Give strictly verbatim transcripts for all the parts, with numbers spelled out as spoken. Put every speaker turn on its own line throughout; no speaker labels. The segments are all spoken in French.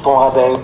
ton radel.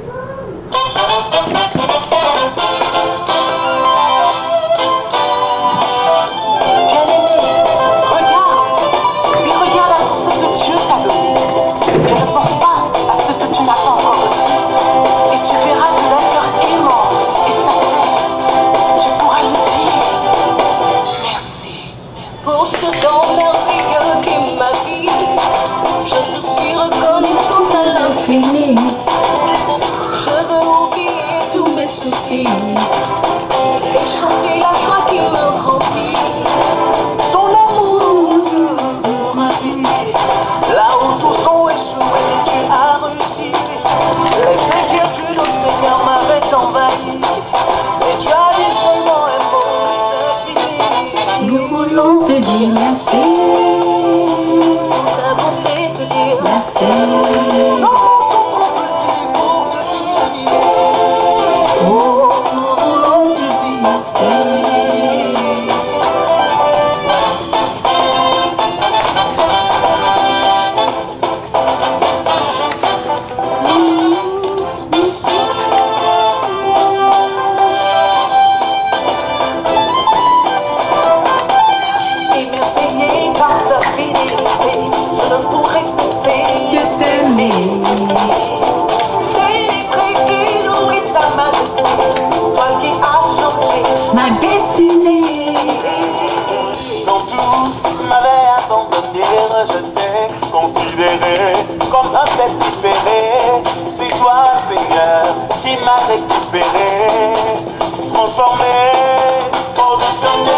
Je veux oublier tous mes soucis et chanter la joie qui me remplit.
Ton amour me ravit. Là où tous ont échoué, tu as réussi. Les inquiétudes au Seigneur m'avaient envahi, et tu as dit seulement un mot, c'est fini.
Nous voulons te dire merci.
Ta bonté te dire
Merci.
Non, sont trop petits pour te dire. Oh, nous voulons te dire merci. Émerveillé par ta fidélité, je ne pourrai cesser de t'aimer. Délivré et loué ta majesté, toi qui as changé
Ma destinée.
quand tous m'avaient abandonné, rejeté, considéré comme un pestiféré. C'est toi, Seigneur, qui m'as récupéré, transformé, positionné.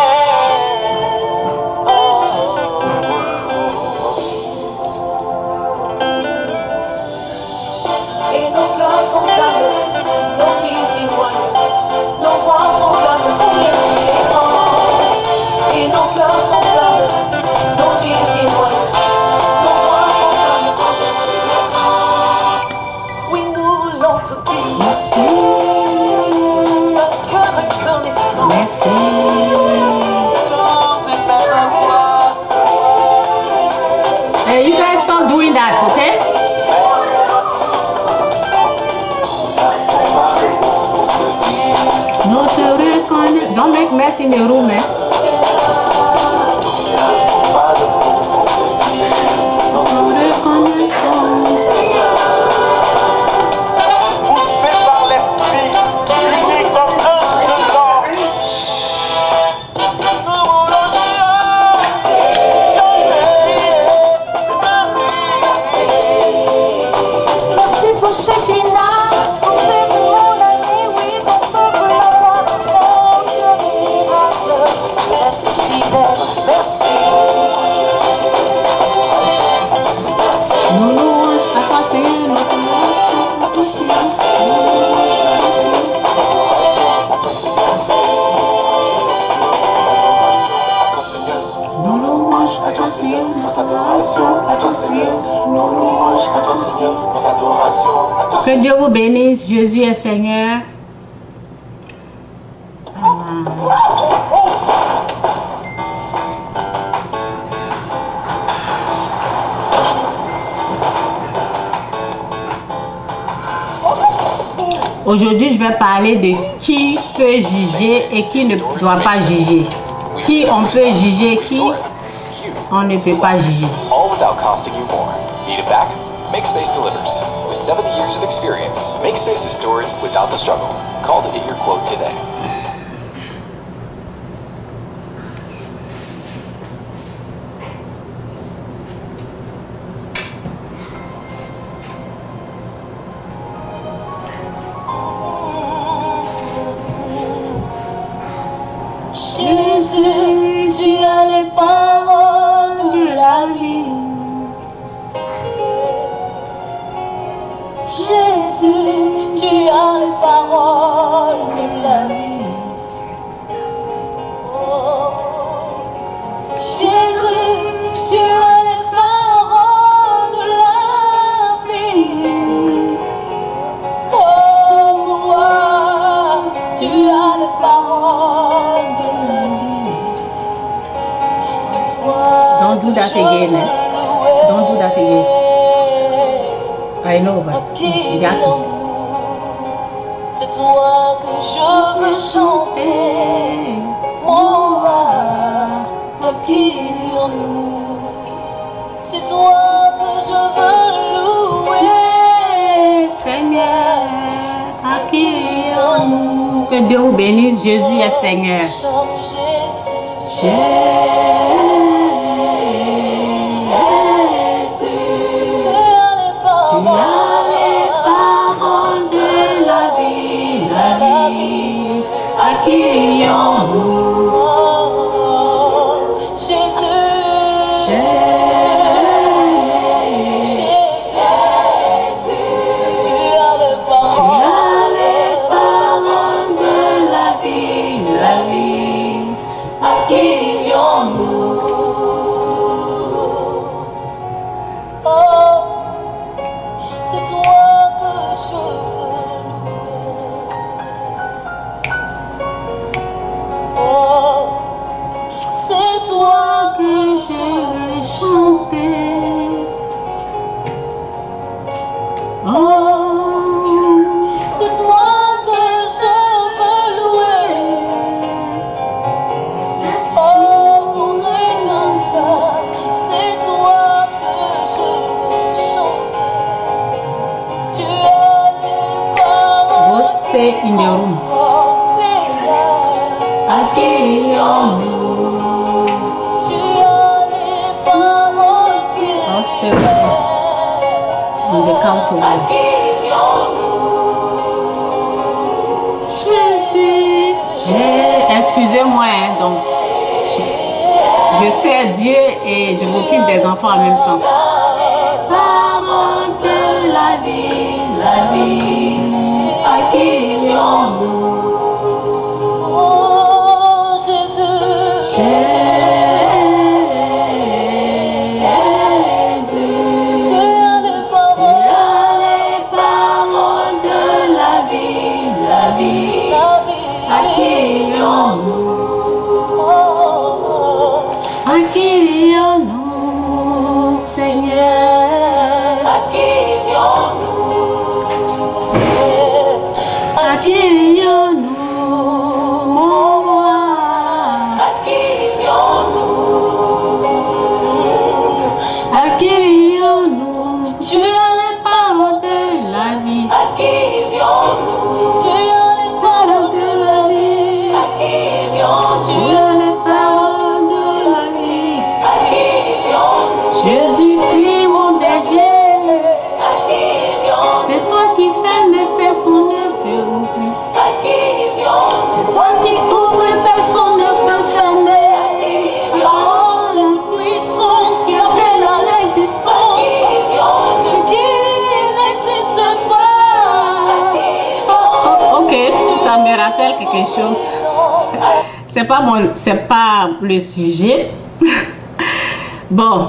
et nos cœurs sont flammes, nos vies témoignent, nos voix proclament combien tu es grand. Et nos cœurs sont flammes, nos vies témoignent, nos voix proclament combien tu es grand.
Oui, nous voulons te dire
Merci.
un cœur reconnaissant.
Merci.
Tous des mêmes voix.
Hey, you guys stop doing that, okay? No te reconnais. Don't make mess in the room, eh?
Poussé par l'esprit, unis comme un seul homme. Nous voulons dire, chanter, merci. Merci pour chaque étape, pour Jésus mon ami, oui, pour ce que la foi, oh Dieu miracle, reste fidèle, merci.
Nos louanges à toi, Seigneur, notre adoration à toi, Seigneur. Nos louanges à toi, Seigneur, notre adoration à toi, Seigneur. Nos louanges à toi, Seigneur, notre adoration à toi, Seigneur. Que Dieu vous bénisse, Jésus est Seigneur. Aujourd'hui, je vais parler de qui peut juger et qui ne doit pas juger. Qui on peut juger, qui on ne peut pas juger.
All without costing you more. Need it back? MakeSpace delivers. With seventy years of experience, MakeSpace is storage without the struggle. Call to get your quote today.
Jésus, tu as les paroles de la vie. Jésus, tu as les paroles de la vie. Oh, Jésus, tu as les paroles de la vie. Oh, moi, tu as les paroles de la vie. C'est toi.
Don't do that again, eh? Don't do that again. I know, but
Accueille
yeah.
en nous. C'est toi que je veux chanter, mon roi. Accueille en nous. C'est toi que je veux louer,
Seigneur, accueille en nous. Que Dieu vous bénisse, Jésus est Seigneur.
Chante Jésus.
Jésus,
Tu as les
tu
paroles.
as les paroles de la vie, la vie. Accueille en nous.
Oh, Jésus. Jésus. Tu as les
Tu
paroles.
as les paroles de la vie, la vie. Accueille en nous.
Oh, c'est toi que je veux louer. Oh, c'est toi que je veux chanter.
Oh,
C'est toi que je veux louer. Oh, mon Rédempteur, c'est toi que je veux chanter. Tu as les paroles.
Go stay in your room. Accueille en nous.
Tu as les paroles qui
I'll stay with you on the couch over there.
Accueille en nous.
Jésus, j'ai- excusez-moi, hein, donc je sers Dieu et je m'occupe des enfants en même temps. Parole de la vie, la vie, accueille en nous.
Oh, Jésus.
Jésus,
Tu as les
tu
paroles.
as les paroles de la vie, la vie,
La vie.
accueille en nous.
Oh,
Accueille en nous, Seigneur.
accueille en nous.
Accueille en nous, mon roi.
Accueille en nous.
Accueille en nous. Tu as les paroles de la vie.
Accueille en nous. Tu as les paroles de la vie. Accueille en
Tu
nous.
as les paroles de la vie.
Accueille en nous.
Jésus-Christ, mon berger.
Accueille en nous.
C'est toi qui fais mes personnes ne peut ouvrir.
Accueille en nous.
C'est toi qui ouvres, personne ne peut fermer.
Accueille en
Parole de puissance qui appelle à l'existence. Ce qui n'existe pas. Oh, oh, ok, ça me rappelle quelque chose. C'est pas mon, c'est pas le sujet. Bon,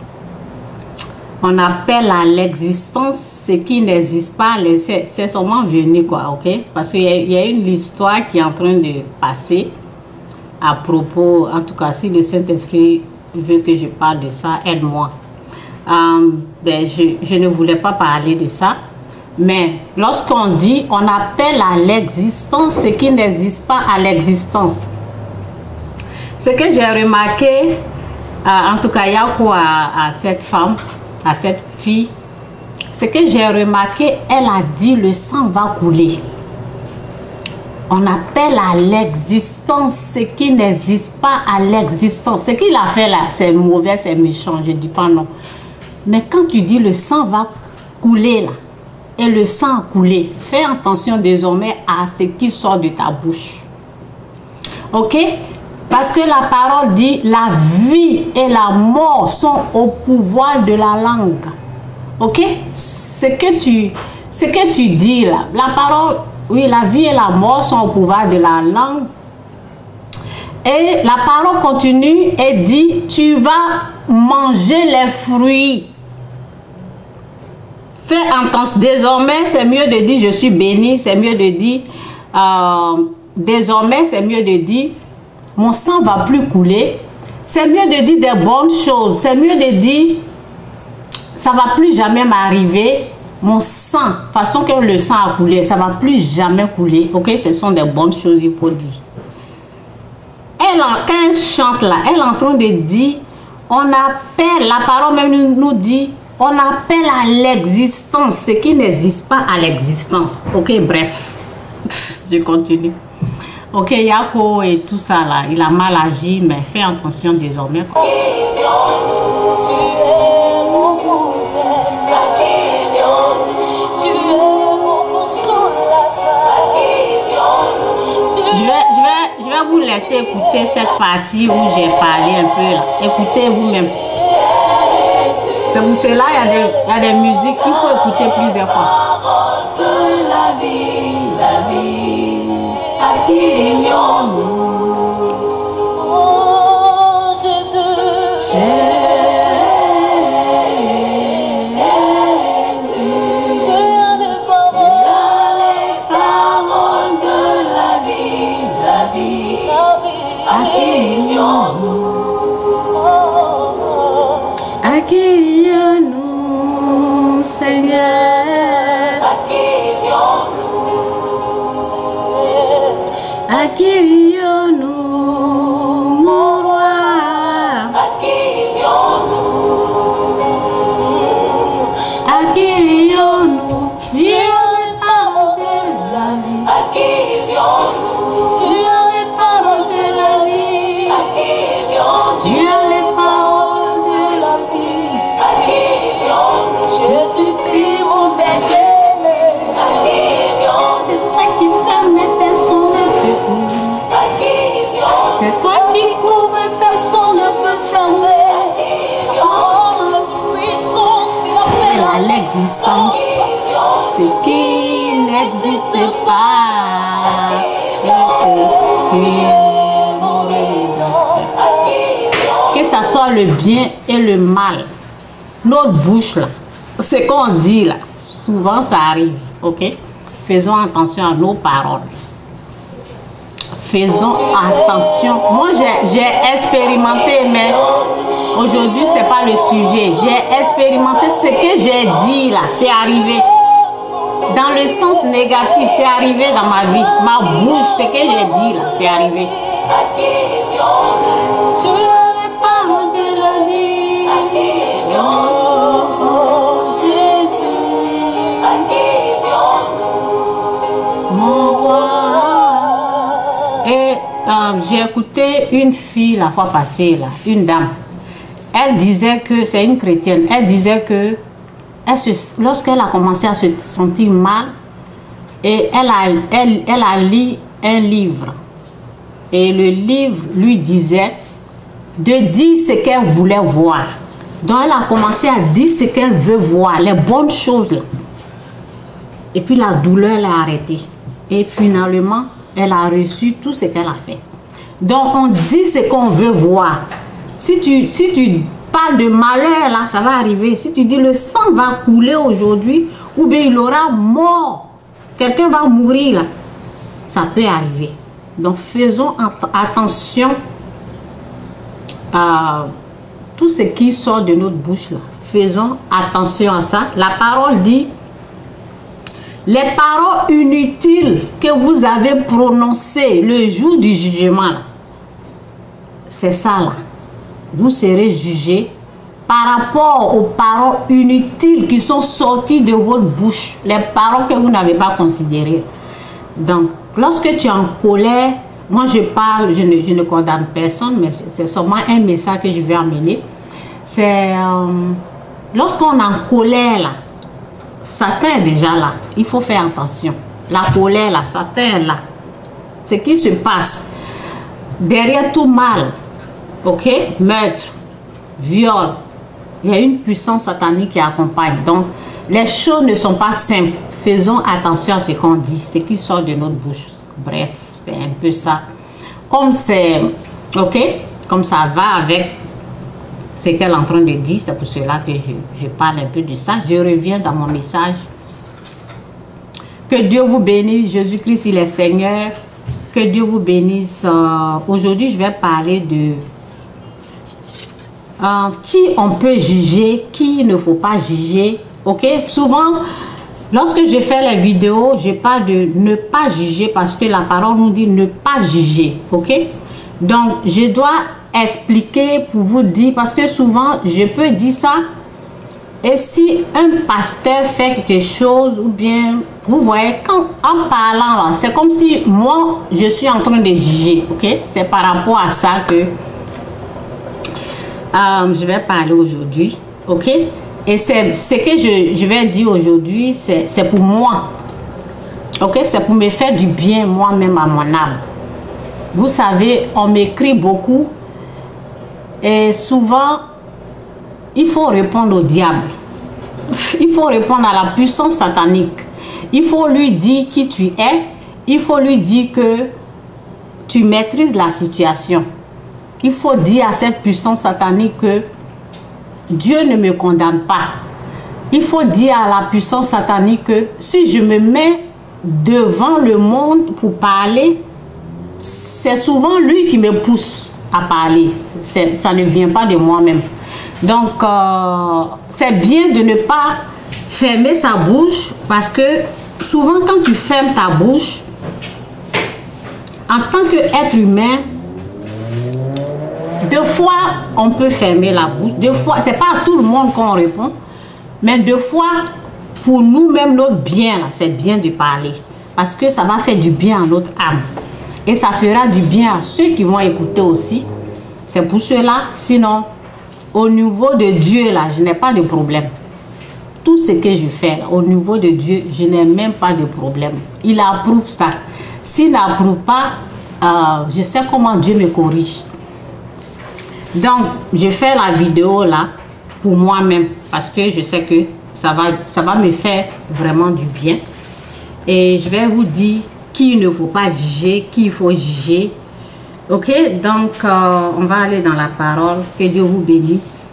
on appelle à l'existence ce qui n'existe pas. C'est c'est seulement venu quoi, ok? Parce qu'il y, y a une histoire qui est en train de passer à propos, en tout cas, si le Saint-Esprit veut que je parle de ça, aide-moi. Euh, ben, je, je ne voulais pas parler de ça, mais lorsqu'on dit, on appelle à l'existence ce qui n'existe pas à l'existence. Ce que j'ai remarqué, euh, en tout cas, il y a quoi à, à cette femme, à cette fille, ce que j'ai remarqué, elle a dit le sang va couler. On appelle à l'existence ce qui n'existe pas à l'existence. Ce qu'il a fait là, c'est mauvais, c'est méchant, je ne dis pas non. Mais quand tu dis le sang va couler là, et le sang a coulé, fais attention désormais à ce qui sort de ta bouche. Ok? Parce que la parole dit la vie et la mort sont au pouvoir de la langue. Ok? Ce que tu, ce que tu dis là, la parole, oui, la vie et la mort sont au pouvoir de la langue. Et la parole continue et dit, tu vas manger les fruits. Fais attention. Désormais, c'est mieux de dire je suis béni. C'est mieux de dire, euh, désormais, c'est mieux de dire, mon sang va plus couler. C'est mieux de dire des bonnes choses. C'est mieux de dire, ça va plus jamais m'arriver. mon sang, façon que le sang a coulé, ça va plus jamais couler. Ok, ce sont des bonnes choses, il faut dire. Elle, quand elle chante là, elle est en train de dire, on appelle, la parole même nous dit, on appelle à l'existence ce qui n'existe pas à l'existence. Ok, bref, je continue. Ok, Yako et tout ça là, il a mal agi, mais fais attention désormais.
Tu es mon modèle, tu es mon consolateur.
Je vais, je vais, je vais vous laisser écouter cette partie où j'ai parlé un peu là. Écoutez vous-même. C'est pour cela il y a des, il y a des musiques qu'il faut écouter plusieurs fois.
De la vie, la vie, à qui nous? Oh Jésus, Jésus, tu as les paroles de la vie, la vie, à qui nous?
Accueille-nous, Seigneur. Accueille-nous, mon roi. Accueille-nous, Dieu est parole de la vie.
Tu as les paroles de la vie.
Dieu est parole
de la vie. Jésus-Christ, mon berger.
C'est toi qui fermes personne ne peut ouvrir. C'est toi qui couvres
Personne ne peut fermer. Oh, notre puissance, il appelle
à l'existence ce qui n'existe pas. Et que tu es mon rédempteur. Que ça soit le bien et le mal, notre bouche là, ce qu'on dit là, souvent ça arrive, ok? Faisons attention à nos paroles. Faisons attention. Moi, j'ai expérimenté, mais aujourd'hui, ce n'est pas le sujet. J'ai expérimenté ce que j'ai dit là. C'est arrivé. Dans le sens négatif, c'est arrivé dans ma vie. Ma bouche, ce que j'ai dit là, c'est arrivé.
Tu as les paroles de la vie. Oh, Jésus.
Mon roi. Et euh, j'ai écouté une fille la fois passée, là, une dame. Elle disait que, c'est une chrétienne, elle disait que lorsqu'elle a commencé à se sentir mal, et elle a, elle, elle a lu un livre. Et le livre lui disait de dire ce qu'elle voulait voir. Donc elle a commencé à dire ce qu'elle veut voir, les bonnes choses là. Et puis la douleur l'a arrêtée. Et finalement, elle a reçu tout ce qu'elle a fait. Donc on dit ce qu'on veut voir. Si tu, si tu parles de malheur là, ça va arriver. Si tu dis le sang va couler aujourd'hui, ou bien il aura mort, quelqu'un va mourir là, ça peut arriver. Donc faisons attention à tout ce qui sort de notre bouche là. Faisons attention à ça. La parole dit: les paroles inutiles que vous avez prononcées le jour du jugement, c'est ça là. Vous serez jugés par rapport aux paroles inutiles qui sont sorties de votre bouche. Les paroles que vous n'avez pas considérées. Donc, lorsque tu es en colère, moi je parle, je ne, je ne condamne personne, mais c'est seulement un message que je vais amener. C'est euh, lorsqu'on est en colère là, Satan est déjà là. Il faut faire attention. La colère là, Satan est là. Ce qui se passe derrière tout mal, ok, meurtre, viol, il y a une puissance satanique qui accompagne. Donc, les choses ne sont pas simples. Faisons attention à ce qu'on dit, ce qui sort de notre bouche. Bref, c'est un peu ça. Comme c'est, ok, comme ça va avec ce qu'elle est en train de dire, c'est pour cela que je, je parle un peu de ça. Je reviens dans mon message. Que Dieu vous bénisse. Jésus-Christ, il est Seigneur. Que Dieu vous bénisse. Euh, Aujourd'hui, je vais parler de euh, qui on peut juger, qui il ne faut pas juger. Ok? Souvent, Lorsque je fais les vidéos, je parle de ne pas juger parce que la parole nous dit ne pas juger. Ok? Donc, je dois expliquer pour vous dire, parce que souvent, je peux dire ça. Et si un pasteur fait quelque chose, ou bien, vous voyez, quand, en parlant, c'est comme si moi, je suis en train de juger. Ok? C'est par rapport à ça que euh, je vais parler aujourd'hui. Ok? Et c'est ce que je, je vais dire aujourd'hui, c'est pour moi. Ok? C'est pour me faire du bien moi-même à mon âme. Vous savez, on m'écrit beaucoup. Et souvent, il faut répondre au diable. Il faut répondre à la puissance satanique. Il faut lui dire qui tu es. Il faut lui dire que tu maîtrises la situation. Il faut dire à cette puissance satanique que Dieu ne me condamne pas. Il faut dire à la puissance satanique que si je me mets devant le monde pour parler, c'est souvent lui qui me pousse à parler. Ça ne vient pas de moi-même. Donc, euh, c'est bien de ne pas fermer sa bouche parce que souvent quand tu fermes ta bouche, en tant qu'être humain, deux fois, on peut fermer la bouche. Deux fois, c'est pas à tout le monde qu'on répond. Mais deux fois, pour nous-mêmes, notre bien, c'est bien de parler. Parce que ça va faire du bien à notre âme. Et ça fera du bien à ceux qui vont écouter aussi. C'est pour cela, sinon, au niveau de Dieu, là, je n'ai pas de problème. Tout ce que je fais, là, au niveau de Dieu, je n'ai même pas de problème. Il approuve ça. S'il n'approuve pas, euh, je sais comment Dieu me corrige. Donc, je fais la vidéo là pour moi-même parce que je sais que ça va, ça va me faire vraiment du bien. Et je vais vous dire qui il ne faut pas juger, qui il faut juger. Ok, donc euh, on va aller dans la parole. Que Dieu vous bénisse.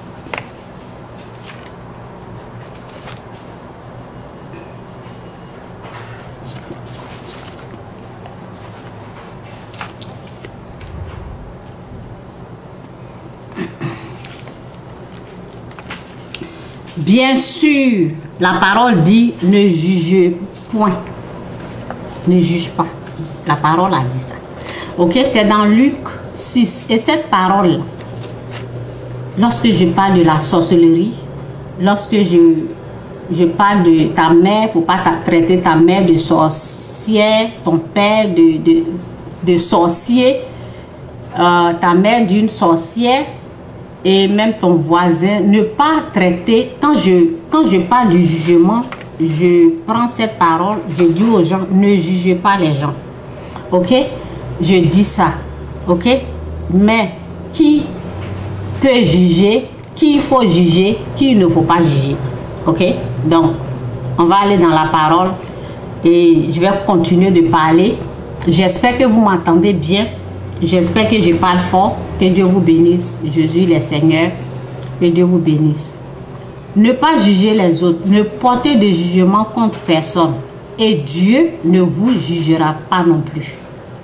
Bien sûr, la parole dit ne jugez point. Ne juge pas. La parole a dit ça. Ok, c'est dans Luc six. Et cette parole, lorsque je parle de la sorcellerie, lorsque je, je parle de ta mère, il ne faut pas traiter ta mère de sorcière, ton père de, de, de sorcier, euh, ta mère d'une sorcière, et même ton voisin, ne pas traiter, quand je, quand je parle du jugement, je prends cette parole, je dis aux gens, ne jugez pas les gens. Ok? Je dis ça. Ok? Mais qui peut juger, qui il faut juger, qui il ne faut pas juger. Ok? Donc, on va aller dans la parole et je vais continuer de parler. J'espère que vous m'entendez bien. J'espère que je parle fort. Que Dieu vous bénisse. Jésus le Seigneur. Que Dieu vous bénisse. Ne pas juger les autres. Ne portez de jugement contre personne. Et Dieu ne vous jugera pas non plus.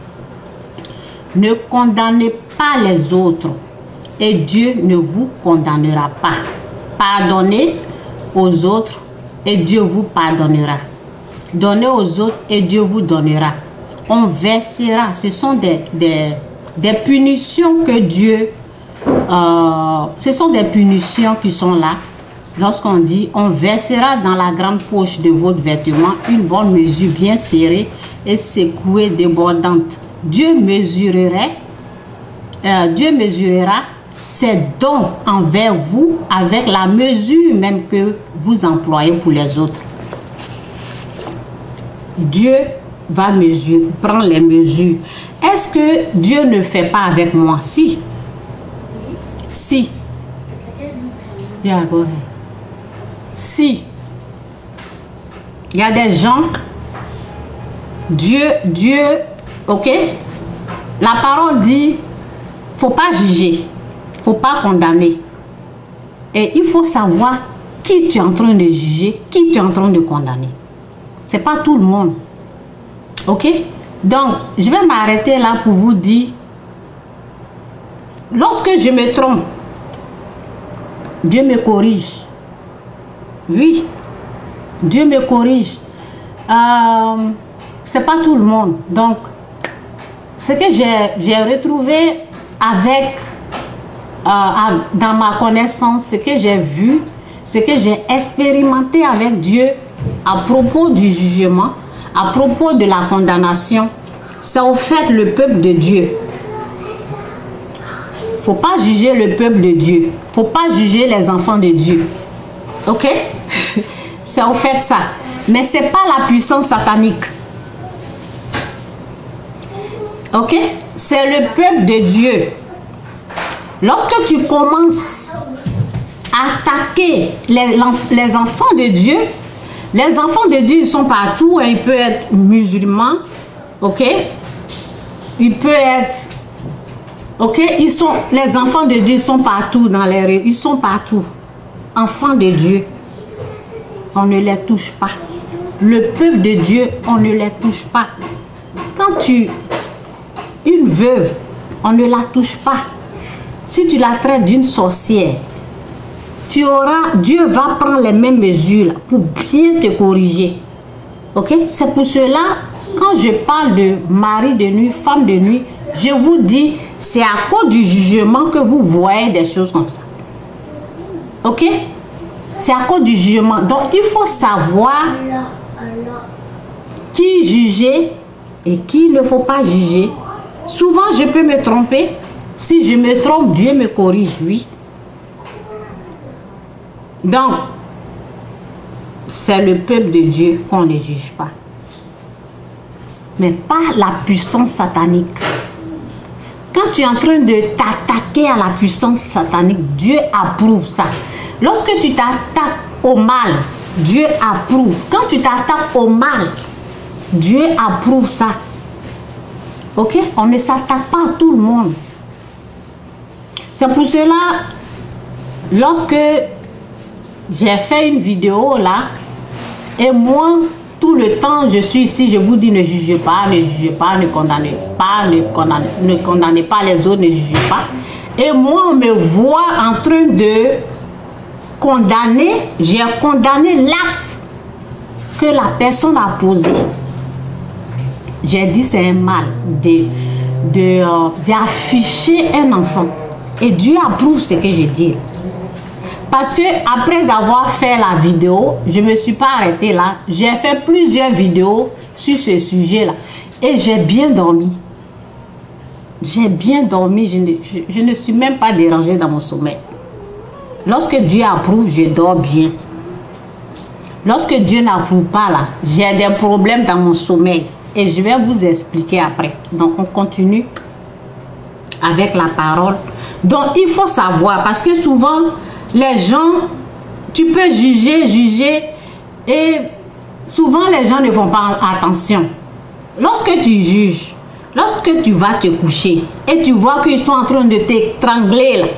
Ne condamnez pas les autres. Et Dieu ne vous condamnera pas. Pardonnez aux autres. Et Dieu vous pardonnera. Donnez aux autres. Et Dieu vous donnera. On versera. Ce sont des, des, des punitions que Dieu... Euh, ce sont des punitions qui sont là. Lorsqu'on dit, on versera dans la grande poche de votre vêtement une bonne mesure bien serrée et secouée débordante. Dieu mesurerait, euh, Dieu mesurera ses dons envers vous avec la mesure même que vous employez pour les autres. Dieu va mesurer, prendre les mesures. Est-ce que Dieu ne fait pas avec moi? Si. Si. Yeah, go ahead. Si. Il y a des gens, Dieu, Dieu, ok? La parole dit, faut pas juger, faut pas condamner. Et il faut savoir qui tu es en train de juger, qui tu es en train de condamner. C'est pas tout le monde. Ok? Donc, je vais m'arrêter là pour vous dire, lorsque je me trompe, Dieu me corrige. Oui. Dieu me corrige. Euh, c'est pas tout le monde. Donc, ce que j'ai retrouvé avec, euh, dans ma connaissance, ce que j'ai vu, ce que j'ai expérimenté avec Dieu à propos du jugement, à propos de la condamnation, c'est au fait le peuple de Dieu. Faut pas juger le peuple de Dieu. Faut pas juger les enfants de Dieu. Ok? C'est au fait ça. Mais c'est pas la puissance satanique. Ok? C'est le peuple de Dieu. Lorsque tu commences à attaquer les, les enfants de Dieu, les enfants de Dieu, ils sont partout. Hein. Ils peuvent être musulmans. Ok? Ils peuvent être... Ok? Ils sont, les enfants de Dieu sont partout dans les rues. Ils sont partout. Enfants de Dieu. On ne les touche pas. Le peuple de Dieu, on ne les touche pas. Quand tu... Une veuve, on ne la touche pas. Si tu la traites d'une sorcière, tu auras... Dieu va prendre les mêmes mesures pour bien te corriger. Ok? C'est pour cela, quand je parle de mari de nuit, femme de nuit, je vous dis, c'est à cause du jugement que vous voyez des choses comme ça. Ok? C'est à cause du jugement. Donc, il faut savoir qui juger et qui ne faut pas juger. Souvent, je peux me tromper. Si je me trompe, Dieu me corrige, oui. Donc, c'est le peuple de Dieu qu'on ne juge pas. Mais pas la puissance satanique. Quand tu es en train de t'attaquer à la puissance satanique, Dieu approuve ça. Lorsque tu t'attaques au mal, Dieu approuve. Quand tu t'attaques au mal, Dieu approuve ça. Ok? On ne s'attaque pas à tout le monde. C'est pour cela, lorsque j'ai fait une vidéo là, et moi, tout le temps, je suis ici, je vous dis ne jugez pas, ne jugez pas, ne condamnez pas, ne condamnez, ne condamnez pas les autres, ne jugez pas. Et moi, on me voit en train de condamner, j'ai condamné l'acte que la personne a posé. J'ai dit c'est un mal de, de, euh, d'afficher un enfant. Et Dieu approuve ce que je dis. Parce que après avoir fait la vidéo, je ne me suis pas arrêtée là. J'ai fait plusieurs vidéos sur ce sujet-là. Et j'ai bien dormi. J'ai bien dormi. Je ne, je, je ne suis même pas dérangée dans mon sommeil. Lorsque Dieu approuve, je dors bien. Lorsque Dieu n'approuve pas là, j'ai des problèmes dans mon sommeil. Et je vais vous expliquer après. Donc on continue avec la parole. Donc il faut savoir, parce que souvent, les gens, tu peux juger, juger, et souvent les gens ne font pas attention. Lorsque tu juges, lorsque tu vas te coucher, et tu vois qu'ils sont en train de t'étrangler là,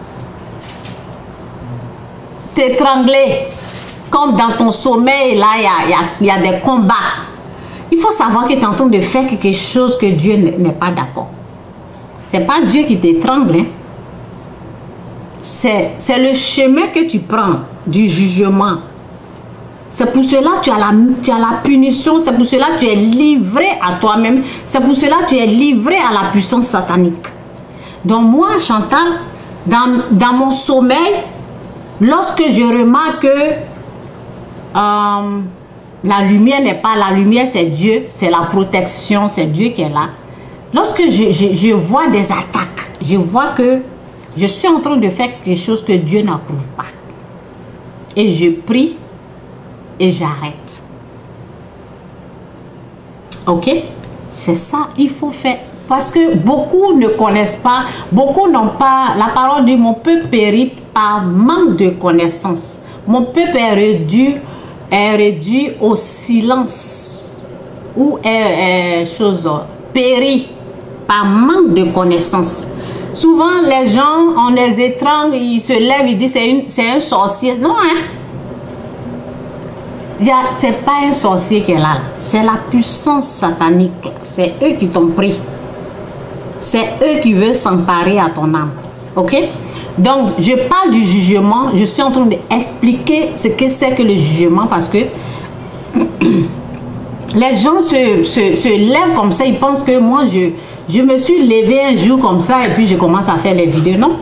t'étrangler, comme dans ton sommeil, là, il y a, y a, y a des combats. Il faut savoir que tu es en train de faire quelque chose que Dieu n'est pas d'accord. Ce n'est pas Dieu qui t'étrangle. Hein. C'est le chemin que tu prends du jugement. C'est pour cela que tu as la, tu as la punition. C'est pour cela que tu es livré à toi-même. C'est pour cela que tu es livré à la puissance satanique. Donc moi, Chantal, dans, dans mon sommeil, lorsque je remarque que euh, la lumière n'est pas la lumière, c'est Dieu, c'est la protection, c'est Dieu qui est là. Lorsque je, je, je vois des attaques, je vois que je suis en train de faire quelque chose que Dieu n'approuve pas. Et je prie et j'arrête. Ok? C'est ça, il faut faire. Parce que beaucoup ne connaissent pas, beaucoup n'ont pas, la parole dit, mon peuple périt par manque de connaissance. Mon peuple est réduit, est réduit au silence. Ou est, est chose, périt par manque de connaissance. Souvent, les gens, on les étrangle, ils se lèvent, ils disent c'est un sorcier. Non, hein? Ce n'est pas un sorcier qui est là. C'est la puissance satanique. C'est eux qui t'ont pris. C'est eux qui veulent s'emparer à ton âme. Ok? Donc, je parle du jugement. Je suis en train d'expliquer ce que c'est que le jugement parce que Les gens se, se, se lèvent comme ça, ils pensent que moi, je, je me suis levée un jour comme ça et puis je commence à faire les vidéos. Non.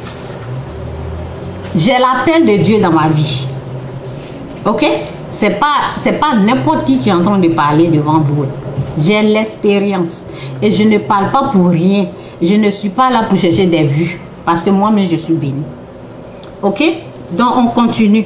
J'ai l'appel de Dieu dans ma vie. Ok? C'est pas, c'est pas n'importe qui qui est en train de parler devant vous. J'ai l'expérience et je ne parle pas pour rien. Je ne suis pas là pour chercher des vues parce que moi-même je suis bénie. Ok? Donc on continue.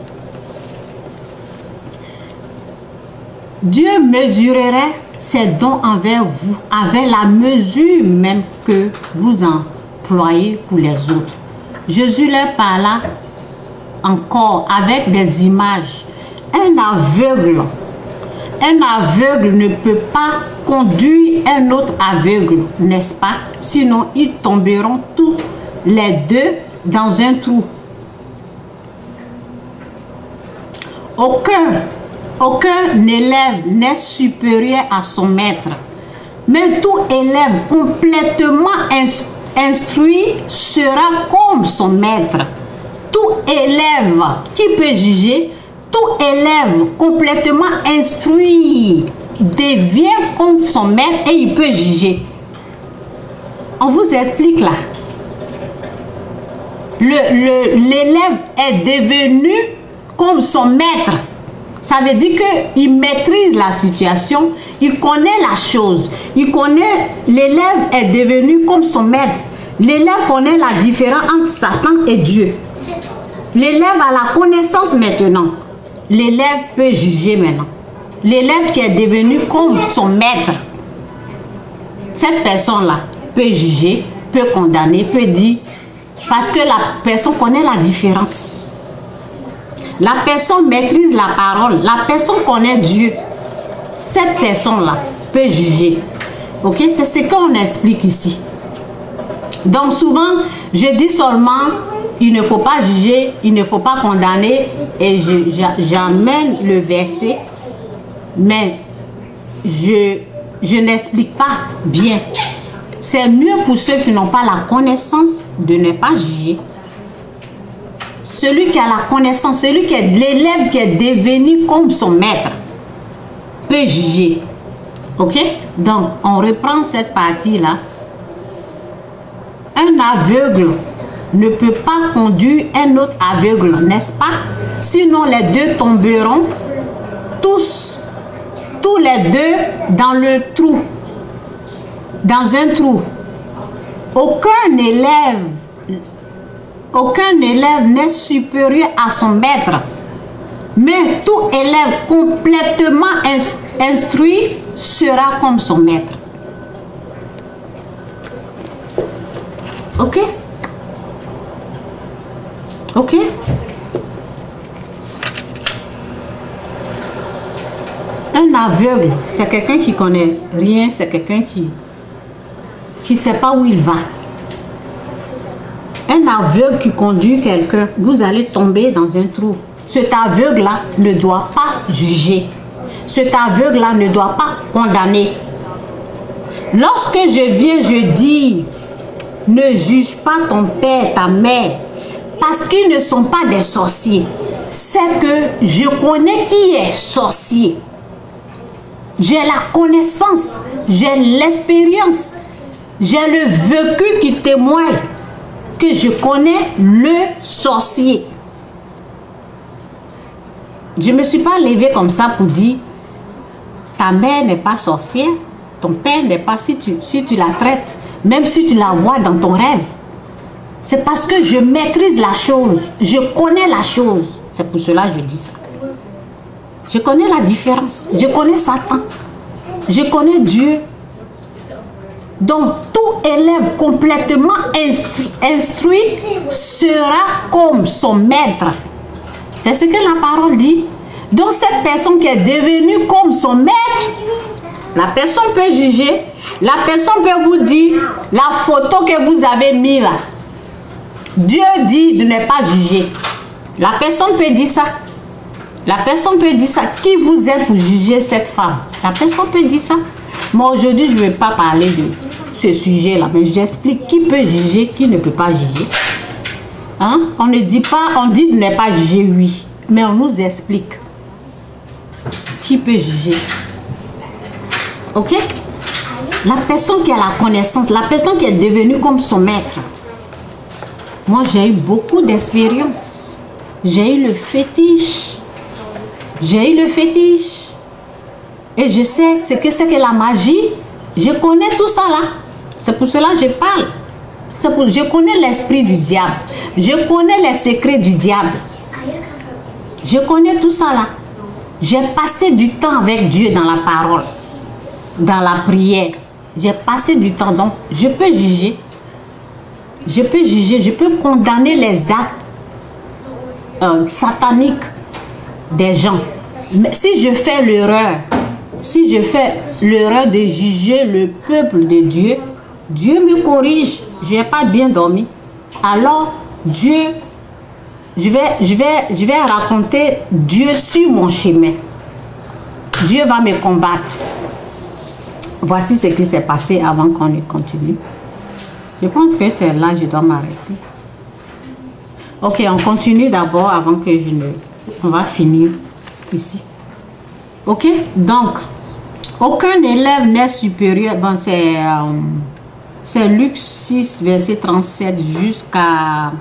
Dieu mesurerait ses dons envers vous avec la mesure même que vous employez pour les autres. Jésus leur parla encore avec des images. Un aveugle, un aveugle ne peut pas conduire un autre aveugle, n'est-ce pas? Sinon, ils tomberont tous les deux dans un trou. Aucun, aucun élève n'est supérieur à son maître, mais tout élève complètement instruit sera comme son maître. Tout élève qui peut juger, tout élève complètement instruit devient comme son maître et il peut juger. On vous explique là. L'élève est devenu comme son maître. Ça veut dire qu'il maîtrise la situation, il connaît la chose. Il connaît, l'élève est devenu comme son maître. L'élève connaît la différence entre Satan et Dieu. L'élève a la connaissance maintenant. L'élève peut juger maintenant. L'élève qui est devenu comme son maître. Cette personne-là peut juger, peut condamner, peut dire, parce que la personne connaît la différence. La personne maîtrise la parole. La personne connaît Dieu. Cette personne-là peut juger. Ok? C'est ce qu'on explique ici. Donc souvent, je dis seulement, il ne faut pas juger, il ne faut pas condamner. Et j'amène le verset. Mais je, je n'explique pas bien. C'est mieux pour ceux qui n'ont pas la connaissance de ne pas juger. Celui qui a la connaissance, celui qui est l'élève qui est devenu comme son maître, peut juger. Ok? Donc, on reprend cette partie-là. Un aveugle ne peut pas conduire un autre aveugle, n'est-ce pas? Sinon, les deux tomberont tous, tous les deux dans le trou, dans un trou. Aucun élève Aucun élève n'est supérieur à son maître, mais tout élève complètement instruit sera comme son maître. Ok? Ok? Un aveugle, c'est quelqu'un qui connaît rien, c'est quelqu'un qui qui ne sait pas où il va. Un aveugle qui conduit quelqu'un, vous allez tomber dans un trou. Cet aveugle-là ne doit pas juger. Cet aveugle-là ne doit pas condamner. Lorsque je viens, je dis, ne juge pas ton père, ta mère, parce qu'ils ne sont pas des sorciers. C'est que je connais qui est sorcier. J'ai la connaissance, j'ai l'expérience, j'ai le vécu qui témoigne que je connais le sorcier. Je ne me suis pas levée comme ça pour dire ta mère n'est pas sorcière, ton père n'est pas, si tu, si tu la traites, même si tu la vois dans ton rêve. C'est parce que je maîtrise la chose, je connais la chose. C'est pour cela que je dis ça. Je connais la différence, je connais Satan, je connais Dieu. Donc, tout élève complètement instru instruit sera comme son maître. C'est ce que la parole dit. Donc, cette personne qui est devenue comme son maître, la personne peut juger, la personne peut vous dire la photo que vous avez mise là. Dieu dit de ne pas juger. La personne peut dire ça. La personne peut dire ça. Qui vous êtes pour juger cette femme? La personne peut dire ça. Moi, aujourd'hui, je ne vais pas parler de ce sujet-là, mais j'explique qui peut juger, qui ne peut pas juger. Hein? On ne dit pas, on dit de ne pas juger, oui, mais on nous explique qui peut juger. Ok? La personne qui a la connaissance, la personne qui est devenue comme son maître. Moi, j'ai eu beaucoup d'expérience. J'ai eu le fétiche. J'ai eu le fétiche. Et je sais ce que c'est que la magie. Je connais tout ça là. C'est pour cela que je parle. C'est pour, je connais l'esprit du diable. Je connais les secrets du diable. Je connais tout ça là. J'ai passé du temps avec Dieu dans la parole, dans la prière. J'ai passé du temps, donc je peux juger. Je peux juger, je peux condamner les actes euh, sataniques des gens. Mais si je fais l'erreur, si je fais l'erreur de juger le peuple de Dieu, Dieu me corrige. Je n'ai pas bien dormi. Alors, Dieu, je vais, je, vais, je vais raconter Dieu sur mon chemin. Dieu va me combattre. Voici ce qui s'est passé avant qu'on ne continue. Je pense que c'est là que je dois m'arrêter. Ok, on continue d'abord avant que je ne... On va finir ici. Ok, donc, aucun élève n'est supérieur. Bon, c'est euh, c'est Luc six, verset trente-sept jusqu'à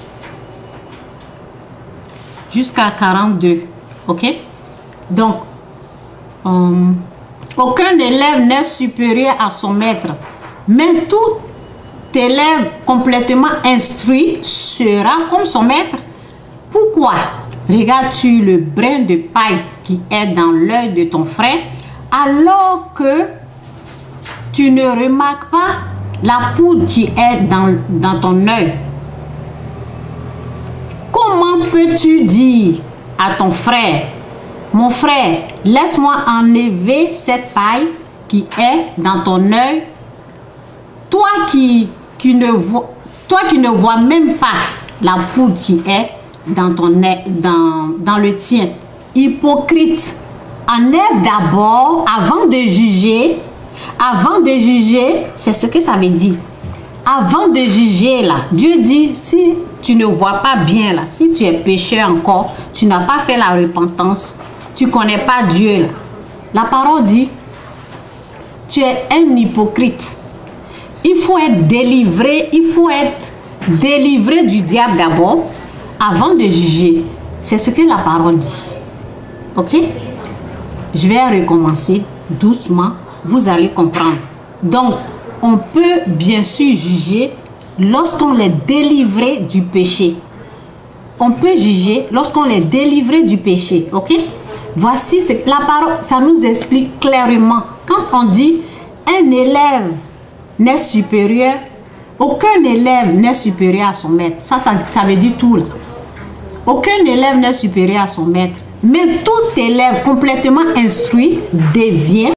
jusqu'à quarante-deux. Ok, donc, euh, aucun élève n'est supérieur à son maître, mais tout élève complètement instruit sera comme son maître. Pourquoi regardes-tu le brin de paille qui est dans l'œil de ton frère, alors que tu ne remarques pas la poudre qui est dans, dans ton œil? Comment peux-tu dire à ton frère, mon frère, laisse-moi enlever cette paille qui est dans ton œil, toi qui, qui ne vois, toi qui ne vois même pas la poudre qui est dans ton dans, dans le tien. Hypocrite, enlève d'abord avant de juger. Avant de juger, c'est ce que ça veut dire. Avant de juger là, Dieu dit, si tu ne vois pas bien là, si tu es pécheur encore, tu n'as pas fait la repentance, tu ne connais pas Dieu là. La parole dit, tu es un hypocrite. Il faut être délivré, il faut être délivré du diable d'abord, avant de juger. C'est ce que la parole dit. Ok? Je vais recommencer doucement, vous allez comprendre. Donc, on peut bien sûr juger lorsqu'on est délivré du péché. On peut juger lorsqu'on est délivré du péché. Ok? Voici ce que la parole, ça nous explique clairement. Quand on dit un élève n'est supérieur, aucun élève n'est supérieur à son maître. Ça, ça, ça veut dire tout là. Aucun élève n'est supérieur à son maître. Mais tout élève complètement instruit devient